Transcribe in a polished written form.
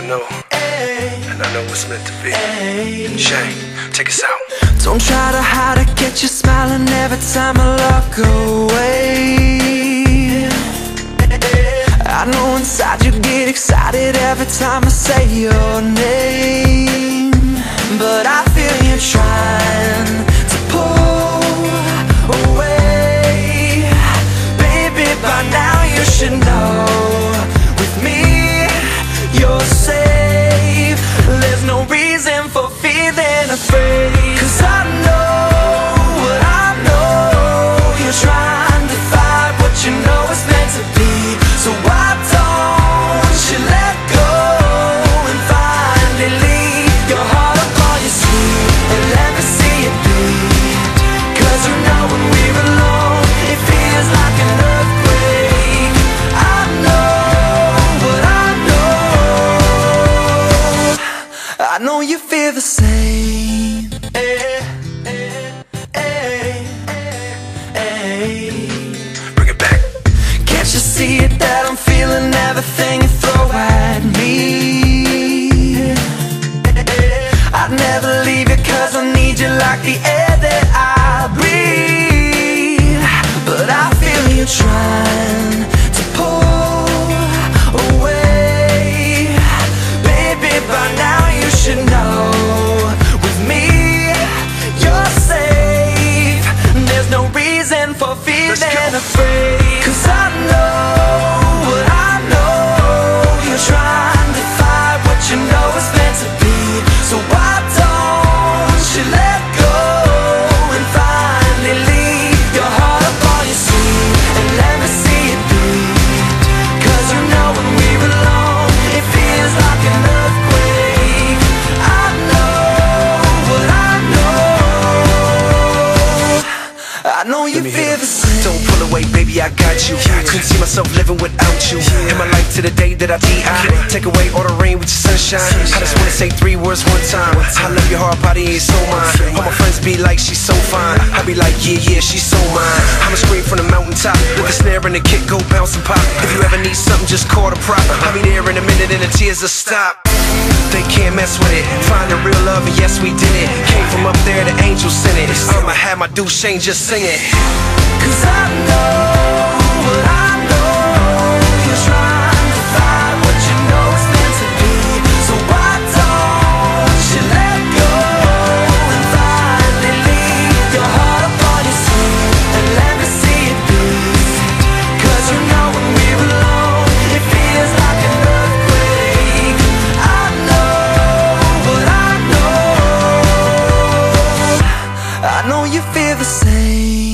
I know, and I know what's meant to be. Shane, take us out. Don't try to hide it, get you smiling every time I look away. I know inside you get excited every time I say your name, but I feel you trying to pull away. Baby, by now you should know, with me you're safe. There's no reason for feeling afraid, 'cause I know what I know. You're trying to fight what you know is meant to be. So why don't you let go and finally leave your heart up on your sleeve and let me see it beat? 'Cause you know when we're alone it feels like an earthquake. I know what I know. I know you feel the same. Bring it back. Can't you see it that I'm feeling everything you throw at me? I'd never leave you 'cause I need you like the air that I breathe. But I feel you trying to pull away. Baby, by now you should know, with me you're safe. There's no reason for feeling afraid, 'cause I know what I know. You're trying to fight what you know is meant to be. So why don't you let go and finally leave your heart up on your sleeve and let me see it beat? 'Cause you know when we're alone it feels like an earthquake. I know what I know. I know you feel the same. Don't pull away, baby, I got you. Couldn't see myself living without you. In my life to the day that I die. Take away all the rain with your sunshine. I just wanna say 3 words one time. I love your heart, body, and soul, mine. All my friends be like, she's so fine. I be like, yeah, yeah, she's so mine. I'ma scream from the mountaintop with the snare and the kick go bounce and pop. If you ever need something, just call the prop. I'll be there in a minute and the tears will stop. They can't mess with it. Find the real love, and yes, we did it. Came from up there, the angels sent it. I'ma have my dude Shane just sing it. 'Cause I know what I know. You're trying to fight what you know is meant to be. So why don't you let go and finally leave your heart up on your sleeve and let me see it beat? 'Cause you know when we're alone it feels like an earthquake. I know what I know. I know you feel the same.